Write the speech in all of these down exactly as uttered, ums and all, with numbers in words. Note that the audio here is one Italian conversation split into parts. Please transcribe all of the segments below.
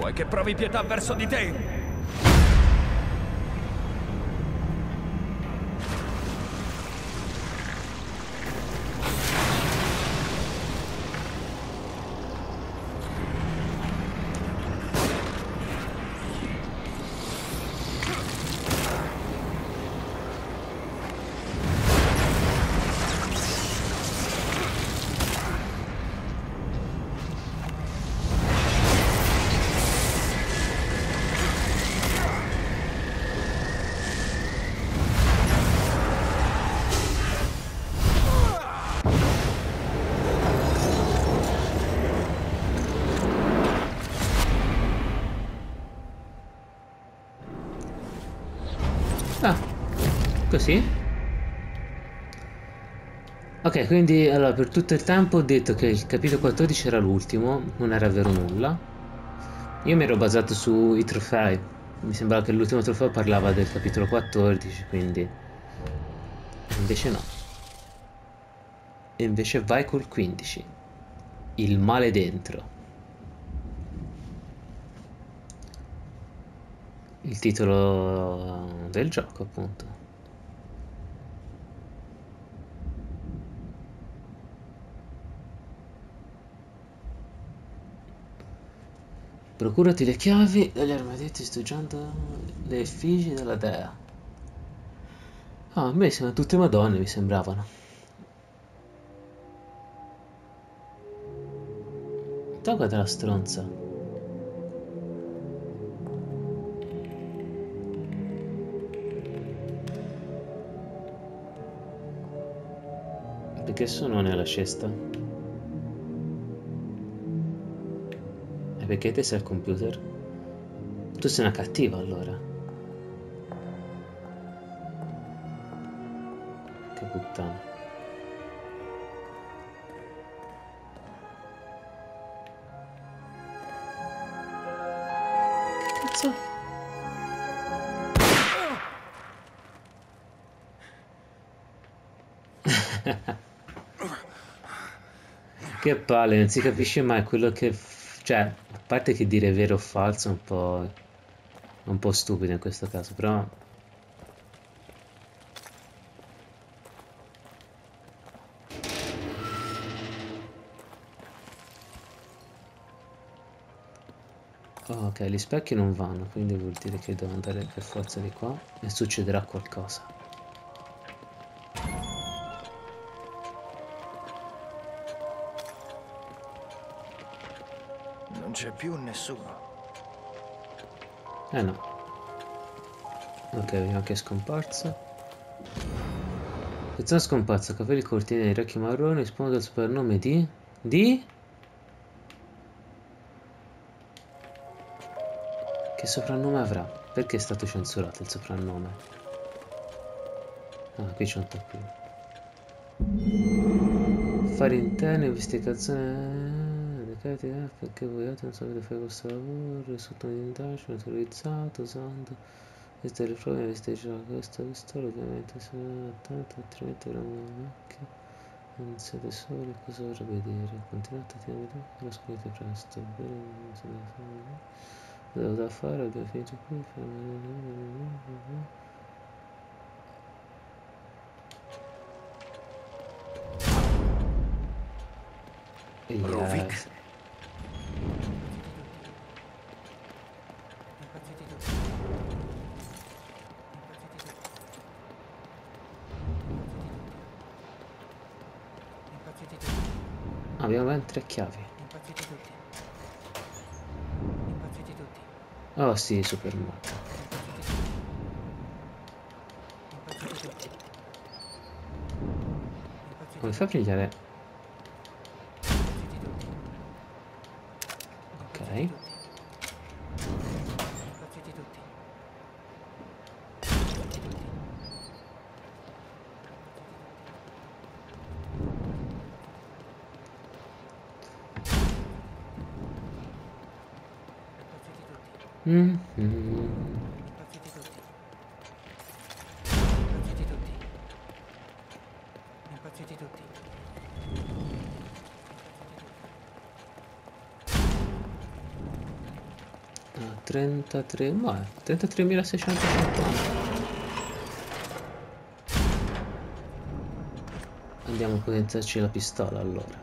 Vuoi che provi pietà verso di te? Così? Ok, quindi allora per tutto il tempo ho detto che il capitolo quattordici era l'ultimo, non era vero nulla. Io mi ero basato sui trofei, mi sembrava che l'ultimo trofeo parlava del capitolo quattordici, quindi invece no. E invece vai col quindici, il male dentro, il titolo del gioco appunto. Procurati le chiavi dagli armadietti studiando le effigie della dea. Ah, a me sono tutte madonne, mi sembravano. Toccate la stronza. Perché sono nella cesta? E perché te sei al computer? Tu sei una cattiva allora. Che puttana. Che cazzo? Che palle, non si capisce mai quello che... f- Cioè, a parte che dire vero o falso è un po'... un po' stupido in questo caso, però... Oh, ok, gli specchi non vanno, quindi vuol dire che devo andare per forza di qua e succederà qualcosa. Non c'è più nessuno. Eh no. Ok, vediamo che è scomparso. Persona scomparsa, capelli corti neri, orecchi marroni, risponde al soprannome di... Di? Che soprannome avrà? Perché è stato censurato il soprannome? Ah, qui c'è un taccuino. Affari interni, investigazione... Decreti, eh, perché vogliate, non sapete fare questo lavoro, risultato di indagine, autorizzato, usando... Queste le prove, investigare questa pistola, ovviamente se non attento, altrimenti avremo una macchina. Non siete soli, cosa vorrebbe dire? Continuate a tenere lo scoprirete presto. Devo da fare, abbiamo finito qui. Ruvik? Yes. Abbiamo ben tre chiavi. Oh sì, super morto. Come fa a pigliare? Ok. Mm -hmm. Ah, trentatré, ma trentatremilaseicentocinquanta. Andiamo a potenziarci la pistola allora.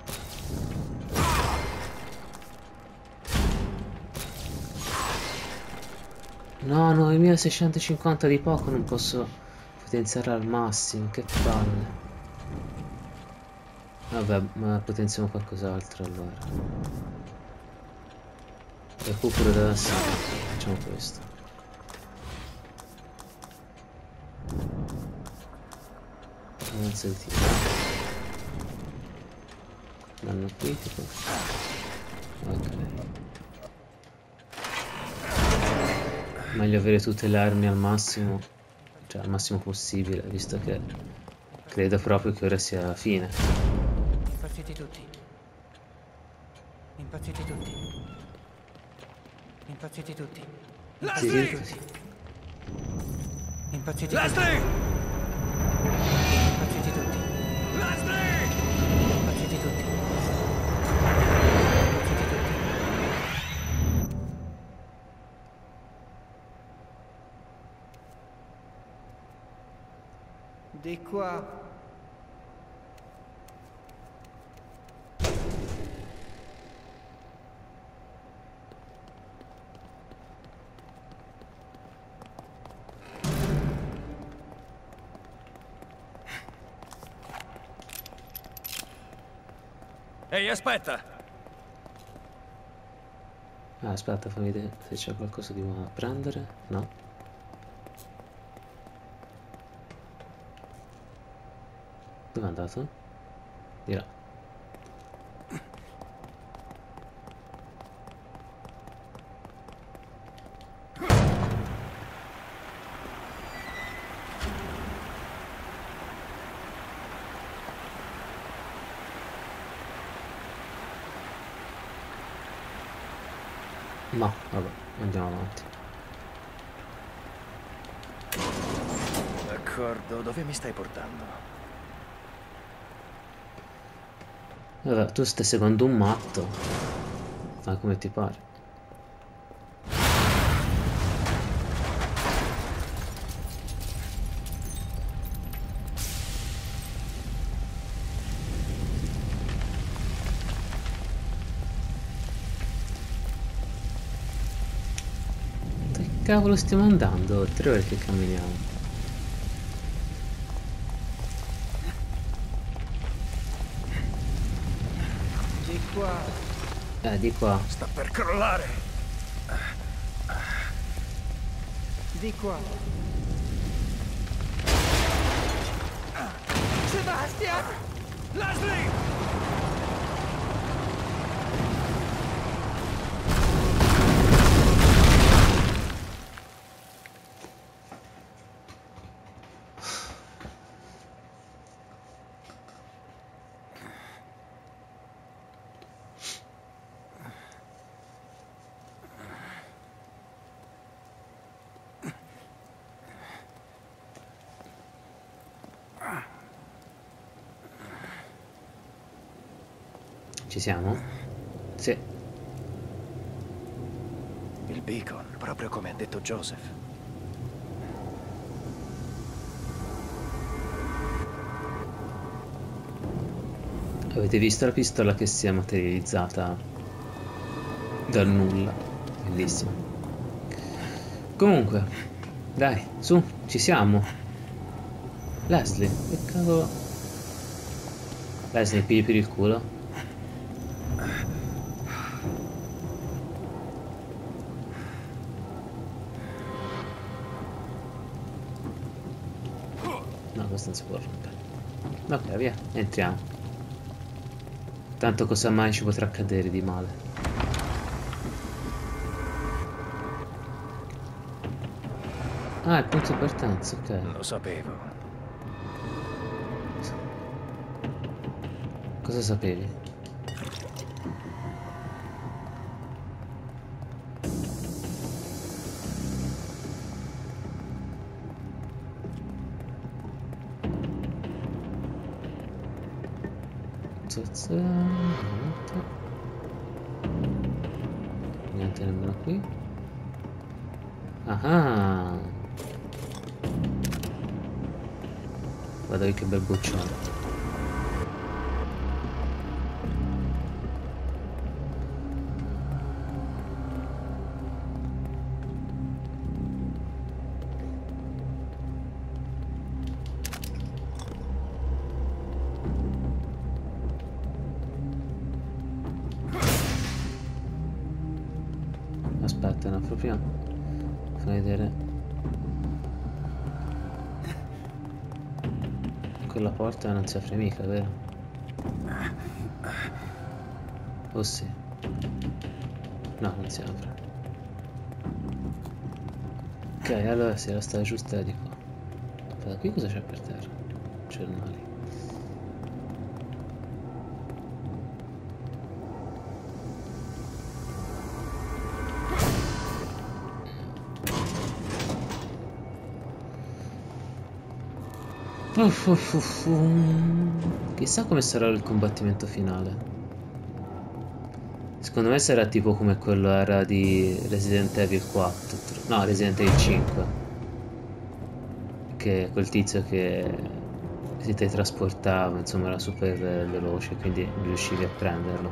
No, novemilaseicentocinquanta di poco, non posso potenziare al massimo, che palle. Vabbè, ma potenziamo qualcos'altro allora. Recupero della sangue, facciamo questo. Avanza di tiro. Danno critico. Ok. Meglio avere tutte le armi al massimo, cioè al massimo possibile, visto che credo proprio che ora sia la fine. Impazziti tutti. Impazziti tutti. Impazziti tutti. Leslie! Sì. Impazziti tutti. Leslie! Impazziti tutti. Leslie! Impazziti tutti. Impazziti tutti. Di qua. Ehi, aspetta! Ah, aspetta, fammi vedere se c'è qualcosa di buono da prendere. No. Dove è andato? Di là. No, vabbè, andiamo avanti. D'accordo, dove mi stai portando? Vabbè, tu stai seguendo un matto. Ma come ti pare? Dove cavolo stiamo andando? Tre ore che camminiamo. Di qua. Eh, di qua. Sta per crollare! Di qua. Sebastian! Leslie! Ci siamo? Sì. Il beacon, proprio come ha detto Joseph. Avete visto la pistola che si è materializzata dal nulla? Bellissimo. Comunque, dai, su, ci siamo. Leslie, che cavolo. Leslie, pigli per il culo. No, questo non si può rompere. Ok, via, entriamo. Tanto cosa mai ci potrà accadere di male. Ah, il punto di partenza, ok. Lo sapevo. Cosa sapevi? Niente nemmeno qui. Ah. Guarda che bel boccione. Aspetta, no, proprio fammi vedere. Quella porta non si apre mica, vero? Oh sì. No, non si apre. Ok, allora sì, la strada giusta è di qua. Aspetta, qui cosa c'è per terra? Giornali. Uff, uff, uff, um. Chissà come sarà il combattimento finale. Secondo me sarà tipo come quello era di Resident Evil quattro. No, Resident Evil cinque. Che quel tizio che si teletrasportava, insomma era super veloce, quindi riuscivi a prenderlo.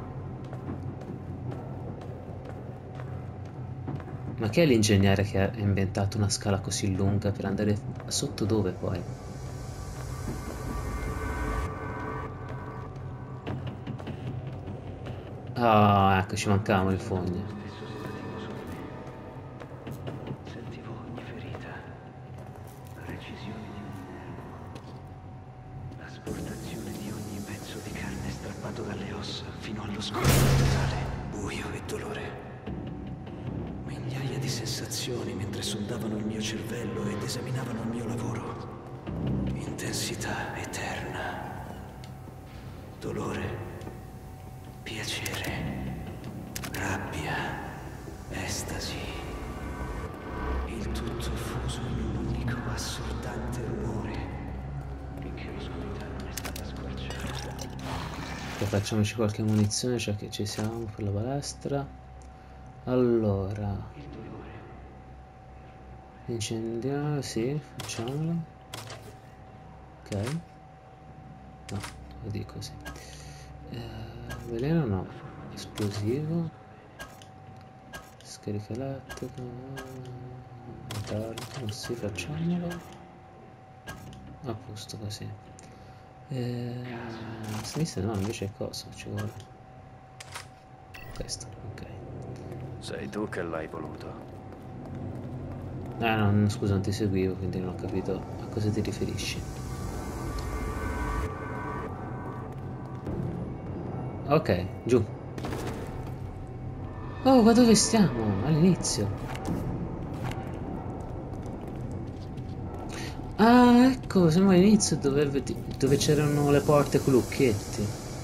Ma chi è l'ingegnere che ha inventato una scala così lunga per andare sotto dove poi? Ah, ecco, ci mancavano le fogne. Sentivo ogni ferita, la recisione di un nervo, l'asportazione di ogni pezzo di carne strappato dalle ossa fino allo scoppio totale, buio e dolore. Migliaia di sensazioni mentre sondavano il mio cervello ed esaminavano il mio lavoro. Intensità eterna, dolore. Piacere, rabbia, estasi, il tutto fuso in un unico assordante rumore, finché l'oscurità non è stata squarciata. Poi facciamoci qualche munizione, cioè che ci siamo per la palestra. Allora, Il dolore. incendiare, sì, facciamolo. Ok. No, lo dico così. Eh, veleno no, esplosivo, scarica elettrica, metallico, sì, facciamolo a posto così. Eh, a sinistra no, invece è cosa ci vuole? Questo, ok. Sei tu che l'hai voluto. Ah no, no, scusa, non ti seguivo, quindi non ho capito a cosa ti riferisci. Ok, giù. Oh, ma dove stiamo? All'inizio. Ah, ecco, siamo all'inizio dove, dove c'erano le porte con lucchetti.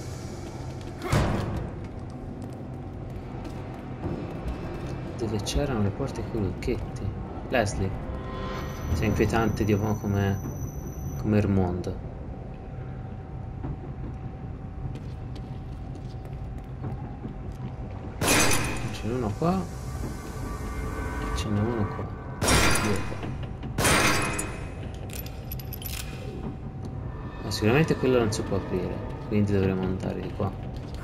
Dove c'erano le porte con lucchetti. Leslie, sei inquietante, Dio, come, come il mondo. Ce n'è uno qua, ce n'è uno qua, due qua. Ma sicuramente quello non si può aprire, quindi dovremo andare di qua.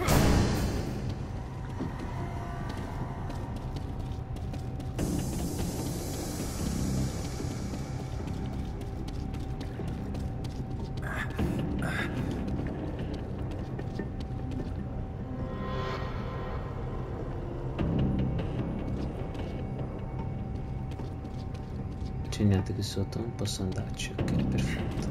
C'è niente qui sotto, non posso andarci, ok, perfetto.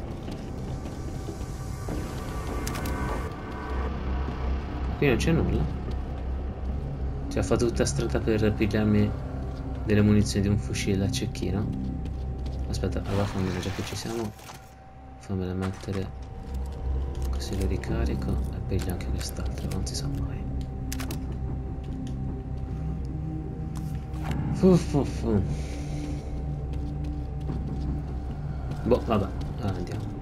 Qui non c'è nulla. Ci ha fatto tutta strada per pigliarmi delle munizioni di un fucile a cecchino. Aspetta, allora fammela, già che ci siamo, fammela mettere così lo ricarico e piglio anche quest'altro, non si sa mai. Fu fu fu. Boh, vabbè, allora andiamo.